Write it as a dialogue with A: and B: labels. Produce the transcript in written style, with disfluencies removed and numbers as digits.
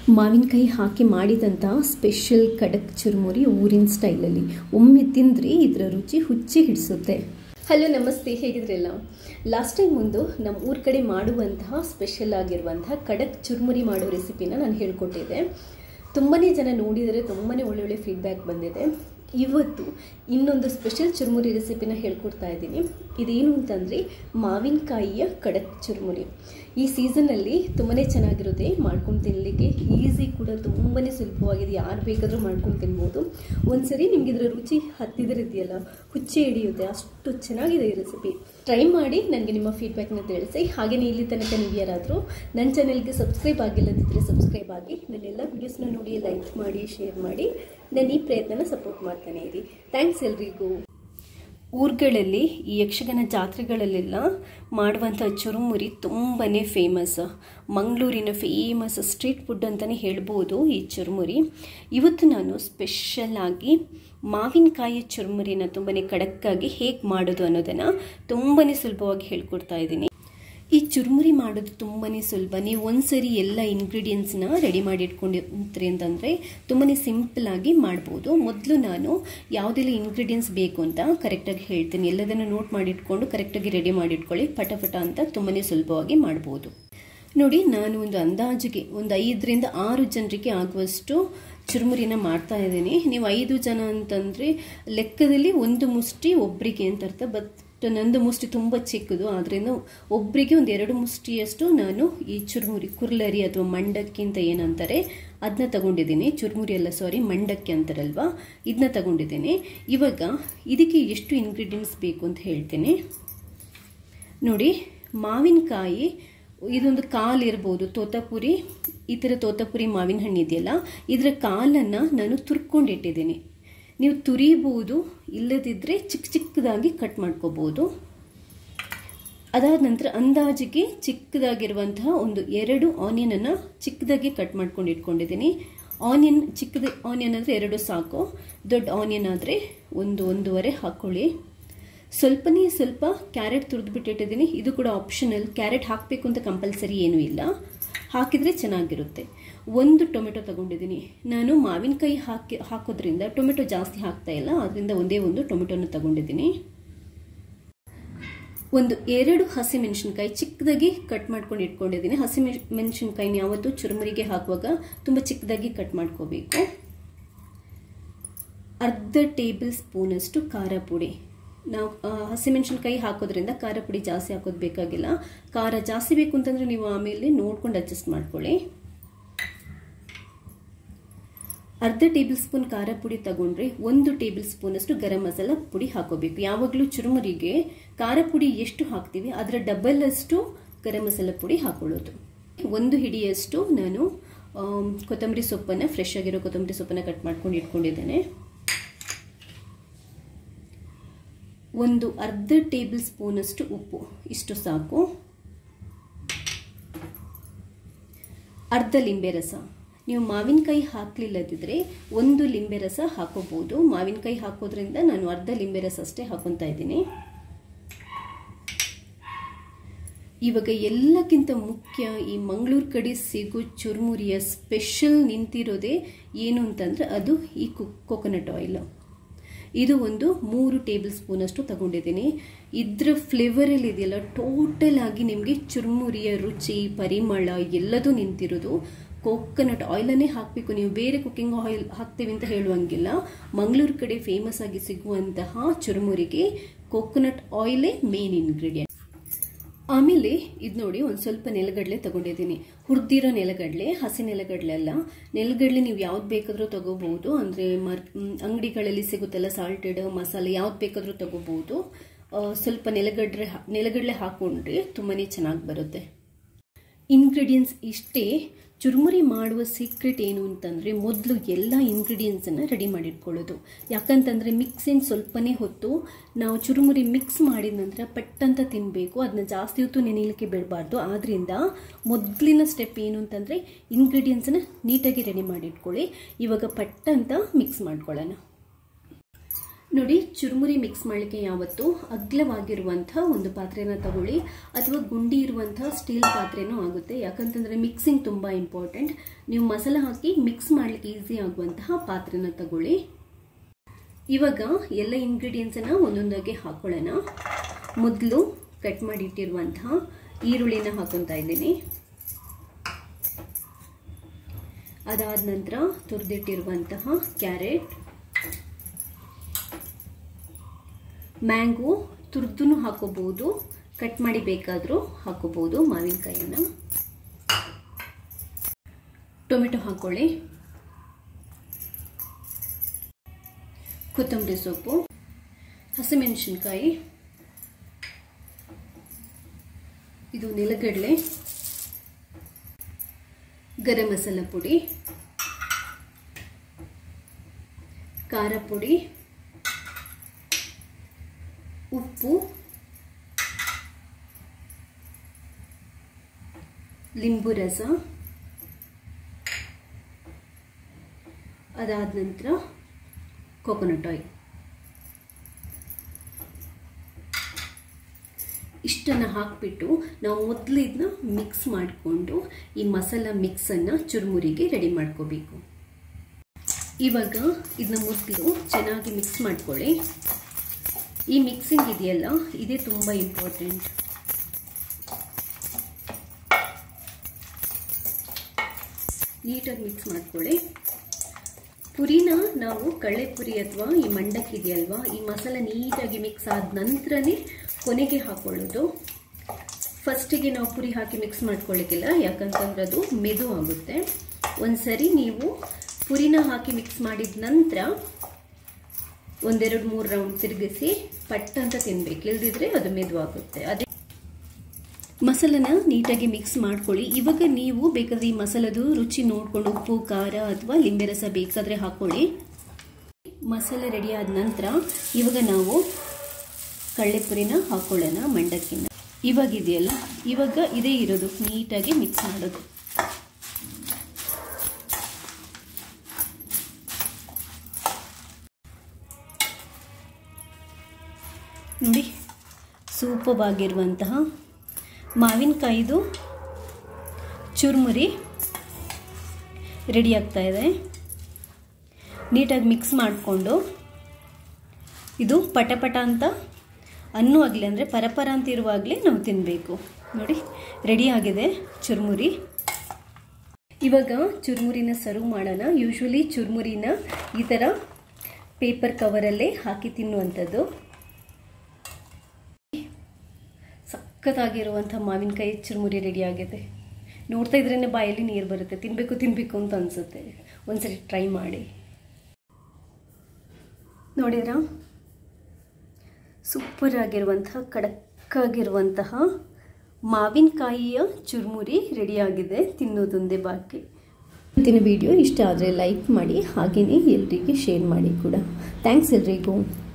A: ಮಾವಿನಕಾಯಿ ಹಾಕಿ ಮಾಡಿದಂತಹ ಸ್ಪೆಷಲ್ ಕಡಕ್ ಚುರುಮುರಿ ಊರಿನ ಸ್ಟೈಲಲ್ಲಿ ಒಮ್ಮೆ ತಿಂದರೆ ಇದರ ರುಚಿ ಹುಚ್ಚಿ ಹಿಡಿಸುತ್ತೆ. ಹಲೋ ನಮಸ್ತೆ, ಹೇಗಿದ್ರಲ್ಲ? ಲಾಸ್ಟ್ ಟೈಮ್ ಒಂದು ನಮ್ಮ ಊರ ಕಡೆ ಮಾಡುವಂತಹ ಸ್ಪೆಷಲ್ ಆಗಿರುವಂತಹ ಕಡಕ್ ಚುರುಮುರಿ ಮಾಡೋ ರೆಸಿಪಿನ ನಾನು ಹೇಳ್ಕೊಟ್ಟಿದ್ದೆ. ತುಂಬಾ ಜನ ನೋಡಿದರೆ ತುಂಬಾ ಒಳ್ಳೊಳ್ಳೆ ಫೀಡ್ಬ್ಯಾಕ್ ಬಂದಿದೆ. ಇವತ್ತು ಇನ್ನೊಂದು ಸ್ಪೆಷಲ್ ಚುರುಮುರಿ ರೆಸಿಪಿನ ಹೇಳ್ಕೊಡ್ತಾ ಇದ್ದೀನಿ. ಇದೇನು ಅಂತಂದರೆ ಮಾವಿನಕಾಯಿಯ ಕಡಕ್ ಚುರುಮುರಿ. ಈ ಸೀಸನ್ನಲ್ಲಿ ತುಂಬಾ ಚೆನ್ನಾಗಿರುತ್ತೆ, ಮಾಡ್ಕೊಂಡು ತಿನ್ನಲಿಕ್ಕೆ ಈಸಿ ಕೂಡ, ತುಂಬಾ ಸುಲಭವಾಗಿದೆ, ಯಾರು ಬೇಕಾದರೂ ಮಾಡ್ಕೊಂಡು ತಿನ್ಬೋದು. ಒಂದ್ಸರಿ ನಿಮ್ಗೆ ಇದರ ರುಚಿ ಹತ್ತಿದ್ರಿದೆಯಲ್ಲ, ಹುಚ್ಚಿ ಹಿಡಿಯುತ್ತೆ, ಅಷ್ಟು ಚೆನ್ನಾಗಿದೆ ಈ ರೆಸಿಪಿ. ಟ್ರೈ ಮಾಡಿ ನನಗೆ ನಿಮ್ಮ ಫೀಡ್ಬ್ಯಾಕ್ನ ತಿಳಿಸಿ. ಹಾಗೆಯೇ ಇಲ್ಲಿ ತನಕ ನೀವು ಯಾರಾದರೂ ನನ್ನ ಚಾನೆಲ್ಗೆ ಸಬ್ಸ್ಕ್ರೈಬ್ ಆಗಿಲ್ಲದಿದ್ದರೆ ಸಬ್ಸ್ಕ್ರೈಬ್ ಆಗಿ, ನನ್ನೆಲ್ಲ ವೀಡಿಯೋಸ್ನ ನೋಡಿ ಲೈಕ್ ಮಾಡಿ, ಶೇರ್ ಮಾಡಿ, ನಾನು ಈ ಪ್ರಯತ್ನನ ಸಪೋರ್ಟ್ ಮಾಡ್ತಾನೆ ಇರಿ. ಥ್ಯಾಂಕ್ಸ್ ಎಲ್ರಿಗೂ. ಊರುಗಳಲ್ಲಿ ಈ ಯಕ್ಷಗಾನ ಜಾತ್ರೆಗಳಲ್ಲೆಲ್ಲ ಮಾಡುವಂಥ ಚುರುಮುರಿ ತುಂಬಾ ಫೇಮಸ್. ಮಂಗಳೂರಿನ ಫೇಮಸ್ ಸ್ಟ್ರೀಟ್ ಫುಡ್ ಅಂತಲೇ ಹೇಳ್ಬೋದು ಈ ಚುರುಮುರಿ. ಇವತ್ತು ನಾನು ಸ್ಪೆಷಲ್ಲಾಗಿ ಮಾವಿನಕಾಯಿ ಚುರುಮುರಿನ ತುಂಬಾ ಖಡಕ್ಕಾಗಿ ಹೇಗೆ ಮಾಡೋದು ಅನ್ನೋದನ್ನು ತುಂಬಾ ಸುಲಭವಾಗಿ ಹೇಳ್ಕೊಡ್ತಾ ಇದ್ದೀನಿ. ಈ ಚುರುಮುರಿ ಮಾಡೋದು ತುಂಬಾ ಸುಲಭ. ನೀವು ಒಂದ್ಸರಿ ಎಲ್ಲ ಇಂಗ್ರೀಡಿಯೆಂಟ್ಸ್ನ ರೆಡಿ ಮಾಡಿ ಇಟ್ಕೊಂಡಿರ್ತೀರಿ ಅಂತಂದರೆ ತುಂಬಾ ಸಿಂಪಲ್ಲಾಗಿ ಮಾಡ್ಬೋದು. ಮೊದಲು ನಾನು ಯಾವುದೆಲ್ಲ ಇಂಗ್ರೀಡಿಯೆಂಟ್ಸ್ ಬೇಕು ಅಂತ ಕರೆಕ್ಟಾಗಿ ಹೇಳ್ತೀನಿ. ಎಲ್ಲದನ್ನು ನೋಟ್ ಮಾಡಿಟ್ಕೊಂಡು ಕರೆಕ್ಟಾಗಿ ರೆಡಿ ಮಾಡಿಟ್ಕೊಳ್ಳಿ, ಪಟ ಅಂತ ತುಂಬಾ ಸುಲಭವಾಗಿ ಮಾಡ್ಬೋದು. ನೋಡಿ, ನಾನು ಒಂದು ಅಂದಾಜಿಗೆ ಒಂದು 5ರಿಂದ 6 ಜನರಿಗೆ ಆಗುವಷ್ಟು ಚುರುಮುರಿನ ಮಾಡ್ತಾ ಇದ್ದೀನಿ. ನೀವು 5 ಜನ ಅಂತಂದರೆ ಲೆಕ್ಕದಲ್ಲಿ ಒಂದು ಮುಷ್ಟಿ ಒಬ್ಬರಿಗೆ ಅಂತ ಅರ್ಥ. ನಂದು ಮುಷ್ಟಿ ತುಂಬ ಚಿಕ್ಕದು, ಆದ್ದರಿಂದ ಒಬ್ಬರಿಗೆ ಒಂದು 2 ಮುಷ್ಟಿಯಷ್ಟು ನಾನು ಈ ಚುರುಮುರಿ ಕುರ್ಲರಿ ಅಥವಾ ಮಂಡಕ್ಕಿ ಅಂತ ಏನಂತಾರೆ ಅದನ್ನ ತಗೊಂಡಿದ್ದೀನಿ. ಚುರುಮುರಿ ಅಲ್ಲ, ಸಾರಿ, ಮಂಡಕ್ಕಿ ಅಂತಾರಲ್ವಾ, ಇದನ್ನ ತಗೊಂಡಿದ್ದೀನಿ. ಇವಾಗ ಇದಕ್ಕೆ ಎಷ್ಟು ಇಂಗ್ರೀಡಿಯೆಂಟ್ಸ್ ಬೇಕು ಅಂತ ಹೇಳ್ತೀನಿ. ನೋಡಿ, ಮಾವಿನಕಾಯಿ ಇದೊಂದು ಕಾಲು ಇರ್ಬೋದು, ತೋತಾಪುರಿ, ಈ ಥರ ತೋತಾಪುರಿ ಮಾವಿನ ಹಣ್ಣು ಇದೆಯಲ್ಲ, ಇದರ ಕಾಲನ್ನು ನಾನು ತುರ್ಕೊಂಡಿಟ್ಟಿದ್ದೀನಿ. ನೀವು ತುರಿಬೋದು, ಇಲ್ಲದಿದ್ದರೆ ಚಿಕ್ಕದಾಗಿ ಕಟ್ ಮಾಡ್ಕೋಬೋದು. ಅದಾದ ನಂತರ ಅಂದಾಜಿಗೆ ಚಿಕ್ಕದಾಗಿರುವಂತಹ ಒಂದು 2 ಆನಿಯನನ್ನು ಚಿಕ್ಕದಾಗಿ ಕಟ್ ಮಾಡ್ಕೊಂಡು ಇಟ್ಕೊಂಡಿದ್ದೀನಿ. ಚಿಕ್ಕದ ಆನಿಯನ್ ಅಂದರೆ 2 ಸಾಕು, ದೊಡ್ಡ ಆನಿಯನ್ ಆದರೆ 1-1.5 ಹಾಕ್ಕೊಳ್ಳಿ. ಸ್ವಲ್ಪ ಕ್ಯಾರೆಟ್ ತುರಿದ್ಬಿಟ್ಟಿಟ್ಟಿದ್ದೀನಿ. ಇದು ಕೂಡ ಆಪ್ಷನಲ್, ಕ್ಯಾರೆಟ್ ಹಾಕಬೇಕು ಅಂತ ಕಂಪಲ್ಸರಿ ಏನೂ ಇಲ್ಲ, ಹಾಕಿದರೆ ಚೆನ್ನಾಗಿರುತ್ತೆ. 1 ಟೊಮೆಟೊ ತಗೊಂಡಿದ್ದೀನಿ. ನಾನು ಮಾವಿನಕಾಯಿ ಹಾಕೋದ್ರಿಂದ ಟೊಮೆಟೊ ಜಾಸ್ತಿ ಹಾಕ್ತಾ ಇಲ್ಲ, ಅದರಿಂದ ಒಂದೇ ಒಂದು ಟೊಮೆಟೊನ ತಗೊಂಡಿದ್ದೀನಿ. 2 ಹಸಿಮೆಣಸಿನ್ಕಾಯಿ ಚಿಕ್ಕದಾಗಿ ಕಟ್ ಮಾಡ್ಕೊಂಡು ಇಟ್ಕೊಂಡಿದ್ದೀನಿ. ಹಸಿಮೆಣಸಿನ್ಕಾಯಿನ ಯಾವತ್ತೂ ಚುರುಮುರಿಗೆ ಹಾಕುವಾಗ ತುಂಬ ಚಿಕ್ಕದಾಗಿ ಕಟ್ ಮಾಡ್ಕೋಬೇಕು. ಅರ್ಧ ಟೇಬಲ್ ಸ್ಪೂನಷ್ಟು ಖಾರ ಪುಡಿ. ನಾವು ಹಸಿಮೆಣಸಿನ್ಕಾಯಿ ಹಾಕೋದ್ರಿಂದ ಖಾರ ಪುಡಿ ಜಾಸ್ತಿ ಹಾಕೋದು ಬೇಕಾಗಿಲ್ಲ. ಖಾರ ಜಾಸ್ತಿ ಬೇಕು ಅಂತಂದರೆ ನೀವು ಆಮೇಲೆ ನೋಡ್ಕೊಂಡು ಅಡ್ಜಸ್ಟ್ ಮಾಡ್ಕೊಳ್ಳಿ. ಅರ್ಧ ಟೇಬಲ್ ಸ್ಪೂನ್ ಖಾರ ಪುಡಿ ತಗೊಂಡ್ರೆ 1 ಟೇಬಲ್ ಸ್ಪೂನಷ್ಟು ಗರಂ ಮಸಾಲ ಪುಡಿ ಹಾಕೋಬೇಕು. ಯಾವಾಗಲೂ ಚುರುಮುರಿಗೆ ಖಾರ ಪುಡಿ ಎಷ್ಟು ಹಾಕ್ತೀವಿ ಅದರ ಡಬಲ್ ಅಷ್ಟು ಗರಂ ಮಸಾಲ ಪುಡಿ ಹಾಕೊಳ್ಳೋದು. 1 ಹಿಡಿಯಷ್ಟು ನಾನು ಕೊತ್ತಂಬರಿ ಸೊಪ್ಪನ್ನು, ಫ್ರೆಶ್ ಆಗಿರೋ ಕೊತ್ತಂಬರಿ ಸೊಪ್ಪನ್ನು ಕಟ್ ಮಾಡ್ಕೊಂಡು ಇಟ್ಕೊಂಡಿದ್ದೇನೆ. ಅರ್ಧ ಟೇಬಲ್ ಸ್ಪೂನಷ್ಟು ಉಪ್ಪು, ಇಷ್ಟು ಸಾಕು. ಅರ್ಧ ಲಿಂಬೆ ರಸ. ನೀವು ಮಾವಿನಕಾಯಿ ಹಾಕಲಿಲ್ಲದಿದ್ದರೆ 1 ಲಿಂಬೆ ರಸ ಹಾಕೋಬಹುದು. ಮಾವಿನಕಾಯಿ ಹಾಕೋದ್ರಿಂದ ನಾನು ಅರ್ಧ ಲಿಂಬೆ ರಸ ಅಷ್ಟೇ ಹಾಕೊತಾ ಇದ್ದೀನಿ. ಇವಾಗ ಎಲ್ಲಕ್ಕಿಂತ ಮುಖ್ಯ, ಈ ಮಂಗಳೂರು ಕಡೆ ಸಿಗೋ ಚುರುಮುರಿಯ ಸ್ಪೆಷಲ್ ನಿಂತಿರೋದೇ ಏನು ಅಂತಂದರೆ ಅದು ಈ ಕೋಕೋನಟ್ ಆಯಿಲ್. ಇದು 3 ಟೇಬಲ್ ಸ್ಪೂನಷ್ಟು ತಗೊಂಡಿದ್ದೀನಿ. ಇದ್ರ ಫ್ಲೇವರಲ್ಲಿ ಇದೆಯಲ್ಲ, ಟೋಟಲ್ ಆಗಿ ನಿಮಗೆ ಚುರುಮುರಿಯ ರುಚಿ, ಪರಿಮಳ ಎಲ್ಲದೂ ನಿಂತಿರೋದು ಕೋಕೋನಟ್ ಆಯಿಲನ್ನೇ ಹಾಕಬೇಕು. ನೀವು ಬೇರೆ ಕುಕ್ಕಿಂಗ್ ಆಯಿಲ್ ಹಾಕ್ತೀವಿ ಅಂತ ಹೇಳುವಂಗಿಲ್ಲ. ಮಂಗಳೂರು ಕಡೆ ಫೇಮಸ್ ಆಗಿ ಸಿಗುವಂತಹ ಚುರುಮುರಿಗೆ ಕೋಕೋನಟ್ ಆಯಿಲೇ ಮೇನ್ ಇಂಗ್ರೀಡಿಯೆಂಟ್. ಆಮೇಲೆ ಇದು ನೋಡಿ, ಒಂದು ಸ್ವಲ್ಪ ನೆಲಗಡಲೆ ತಗೊಂಡಿದ್ದೀನಿ. ಹುರಿದಿರೋ ನೆಲಗಡಲೆ, ಹಸಿ ನೆಲಗಡಲೆ ಅಲ್ಲ. ನೆಲಗಡಲೆ ನೀವು ಯಾವ್ದು ಬೇಕಾದರೂ ತಗೋಬಹುದು. ಅಂದರೆ ಅಂಗಡಿಗಳಲ್ಲಿ ಸಿಗುತ್ತಲ್ಲ ಸಾಲ್ಟೆಡ್ ಮಸಾಲೆ, ಯಾವ್ದು ಬೇಕಾದರೂ ತಗೋಬಹುದು. ಸ್ವಲ್ಪ ನೆಲಗಡಲೆ ಹಾಕೊಂಡ್ರೆ ತುಂಬಾ ಚೆನ್ನಾಗಿ ಬರುತ್ತೆ. ಇಂಗ್ರೀಡಿಯೆಂಟ್ಸ್ ಇಷ್ಟೇ. ಚುರುಮುರಿ ಮಾಡುವ ಸೀಕ್ರೆಟ್ ಏನು ಅಂತಂದರೆ ಮೊದಲು ಎಲ್ಲ ಇಂಗ್ರೀಡಿಯೆಂಟ್ಸನ್ನು ರೆಡಿ ಮಾಡಿಟ್ಕೊಳ್ಳೋದು. ಯಾಕಂತಂದರೆ ಮಿಕ್ಸಿಂಗ್ ಸ್ವಲ್ಪನೇ ಹೊತ್ತು ನಾವು ಚುರುಮುರಿ ಮಿಕ್ಸ್ ಮಾಡಿದ ನಂತರ ಪಟ್ಟಂತ ತಿನ್ನಬೇಕು, ಅದನ್ನ ಜಾಸ್ತಿ ಹೊತ್ತು ನೆನೆಯಲಿಕ್ಕೆ ಬಿಡಬಾರ್ದು. ಆದ್ದರಿಂದ ಮೊದಲಿನ ಸ್ಟೆಪ್ ಏನು ಅಂತಂದರೆ ಇಂಗ್ರೀಡಿಯೆಂಟ್ಸನ್ನು ನೀಟಾಗಿ ರೆಡಿ ಮಾಡಿಟ್ಕೊಳ್ಳಿ. ಇವಾಗ ಪಟ್ಟಂತ ಮಿಕ್ಸ್ ಮಾಡ್ಕೊಳ್ಳೋಣ. ನೋಡಿ, ಚುರುಮುರಿ ಮಿಕ್ಸ್ ಮಾಡಲಿಕ್ಕೆ ಯಾವತ್ತೂ ಅಗ್ಲವಾಗಿರುವಂಥ ಒಂದು ಪಾತ್ರೆನ ತಗೊಳ್ಳಿ, ಅಥವಾ ಗುಂಡಿ ಇರುವಂಥ ಸ್ಟೀಲ್ ಪಾತ್ರೆನೂ ಆಗುತ್ತೆ. ಯಾಕಂತಂದರೆ ಮಿಕ್ಸಿಂಗ್ ತುಂಬ ಇಂಪಾರ್ಟೆಂಟ್. ನೀವು ಮಸಾಲ ಹಾಕಿ ಮಿಕ್ಸ್ ಮಾಡಲಿಕ್ಕೆ ಈಸಿ ಆಗುವಂತಹ ಪಾತ್ರೆನ ತಗೊಳ್ಳಿ. ಇವಾಗ ಎಲ್ಲ ಇಂಗ್ರೀಡಿಯೆಂಟ್ಸನ್ನು ಒಂದೊಂದಾಗಿ ಹಾಕೊಳ್ಳೋಣ. ಮೊದಲು ಕಟ್ ಮಾಡಿಟ್ಟಿರುವಂತಹ ಈರುಳ್ಳಿನ ಹಾಕೊತಾ ಇದ್ದೀನಿ. ಅದಾದ ನಂತರ ತುರಿದಿಟ್ಟಿರುವಂತಹ ಕ್ಯಾರೆಟ್, ಮ್ಯಾಂಗೋ ತುರಿದು ಹಾಕೋಬಹುದು, ಕಟ್ ಮಾಡಿ ಬೇಕಾದರೂ ಹಾಕೋಬಹುದು. ಮಾವಿನಕಾಯಿನ, ಟೊಮೆಟೊ ಹಾಕೊಳ್ಳಿ, ಕೊತ್ತಂಬರಿ ಸೊಪ್ಪು, ಹಸಿಮೆಣಸಿನಕಾಯಿ, ಇದು ನೆಲಗಡಲೆ, ಗರಂ ಮಸಾಲ ಪುಡಿ, ಖಾರ ಪುಡಿ, ಉಪ್ಪು, ಲಿಂಬು ರಸ, ಅದಾದ ನಂತರ ಕೋಕೋನಟ್ ಆಯಿಲ್. ಇಷ್ಟನ್ನು ಹಾಕಿಬಿಟ್ಟು ನಾವು ಮೊದಲು ಇದನ್ನ ಮಿಕ್ಸ್ ಮಾಡಿಕೊಂಡು ಈ ಮಸಾಲ ಮಿಕ್ಸನ್ನು ಚುರುಮುರಿಗೆ ರೆಡಿ ಮಾಡ್ಕೋಬೇಕು. ಇವಾಗ ಇದನ್ನ ಮೊದಲು ಚೆನ್ನಾಗಿ ಮಿಕ್ಸ್ ಮಾಡ್ಕೊಳ್ಳಿ. ಈ ಮಿಕ್ಸಿಂಗ್ ಇದೆಯಲ್ಲ, ಇದೇ ತುಂಬ ಇಂಪಾರ್ಟೆಂಟ್. ನೀಟಾಗಿ ಮಿಕ್ಸ್ ಮಾಡ್ಕೊಳ್ಳಿ. ಪುರಿನ ನಾವು ಕಳ್ಳೆ ಪುರಿ ಅಥವಾ ಈ ಮಂಡಕ್ಕಿ ಇದೆಯಲ್ವಾ, ಈ ಮಸಾಲ ನೀಟಾಗಿ ಮಿಕ್ಸ್ ಆದ ನಂತರನೇ ಕೊನೆಗೆ ಹಾಕೊಳ್ಳೋದು. ಫಸ್ಟಿಗೆ ನಾವು ಪುರಿ ಹಾಕಿ ಮಿಕ್ಸ್ ಮಾಡ್ಕೊಳ್ಳಿಕ್ಕಿಲ್ಲ, ಯಾಕಂತಂದ್ರೆ ಅದು ಮೆದು ಆಗುತ್ತೆ. ಒಂದ್ಸರಿ ನೀವು ಪುರಿನ ಹಾಕಿ ಮಿಕ್ಸ್ ಮಾಡಿದ ನಂತರ 1-2-3 ರೌಂಡ್ ತಿರುಗಿಸಿ ಪಟ್ ಅಂತ ತಿನ್ಬೇಕು, ಇಲ್ದಿದ್ರೆ ಅದು ಮೆದುವಾಗುತ್ತೆ. ಅದೇ ಮಸಾಲನ ನೀಟಾಗಿ ಮಿಕ್ಸ್ ಮಾಡ್ಕೊಳ್ಳಿ. ಇವಾಗ ನೀವು ಬೇಕಾದ್ರೆ ಈ ಮಸಾಲದು ರುಚಿ ನೋಡ್ಕೊಂಡು ಉಪ್ಪು, ಖಾರ ಅಥವಾ ಲಿಂಬೆ ರಸ ಬೇಕಾದರೆ ಹಾಕೊಳ್ಳಿ. ಮಸಾಲೆ ರೆಡಿ ಆದ ನಂತರ ಇವಾಗ ನಾವು ಕಳ್ಳೆಪುರಿನ ಹಾಕೊಳ್ಳೋಣ, ಮಂಡಕ್ಕಿನ. ಇವಾಗ ಇದೆಯಲ್ಲ, ಇವಾಗ ಇದೇ ಇರೋದು, ನೀಟಾಗಿ ಮಿಕ್ಸ್ ಮಾಡೋದು. ನೋಡಿ, ಸೂಪರ್ ಆಗಿರುವಂತಹ ಮಾವಿನಕಾಯಿದು ಚುರುಮುರಿ ರೆಡಿ ಆಗ್ತಾ ಇದೆ. ನೀಟಾಗಿ ಮಿಕ್ಸ್ ಮಾಡಿಕೊಂಡು ಇದು ಪಟಪಟ ಅಂತ ಅನ್ನುವಾಗಲೇ, ಅಂದರೆ ಪರಪರ ಅಂತ ಇರುವಾಗಲೇ ನಾವು ತಿನ್ನಬೇಕು. ನೋಡಿ, ರೆಡಿ ಆಗಿದೆ ಚುರುಮುರಿ. ಇವಾಗ ಚುರುಮುರಿನ ಸರ್ವ್ ಮಾಡೋಣ. ಯೂಶ್ವಲಿ ಚುರುಮುರಿನ ಈ ಥರ ಪೇಪರ್ ಕವರಲ್ಲೇ ಹಾಕಿ ತಿನ್ನುವಂಥದ್ದು. ಸಖತ್ತಾಗಿರುವಂಥ ಮಾವಿನಕಾಯಿ ಚುರುಮುರಿ ರೆಡಿ ಆಗಿದೆ. ನೋಡ್ತಾ ಇದ್ರೇ ಬಾಯಲ್ಲಿ ನೀರು ಬರುತ್ತೆ, ತಿನ್ನಬೇಕು ಅಂತ ಅನಿಸುತ್ತೆ. ಒಂದ್ಸರಿ ಟ್ರೈ ಮಾಡಿ. ನೋಡಿದ್ರಾ, ಸೂಪರ್ ಆಗಿರುವಂತಹ ಖಡಕ್ಕಾಗಿರುವಂತಹ ಮಾವಿನಕಾಯಿಯ ಚುರುಮುರಿ ರೆಡಿಯಾಗಿದೆ. ತಿನ್ನೋದೊಂದೇ ಬಾಕಿ. ಇವತ್ತಿನ ವಿಡಿಯೋ ಇಷ್ಟ ಆದರೆ ಲೈಕ್ ಮಾಡಿ, ಹಾಗೆಯೇ ಎಲ್ರಿಗೆ ಶೇರ್ ಮಾಡಿ ಕೂಡ. ಥ್ಯಾಂಕ್ಸ್ ಎಲ್ರಿಗೂ.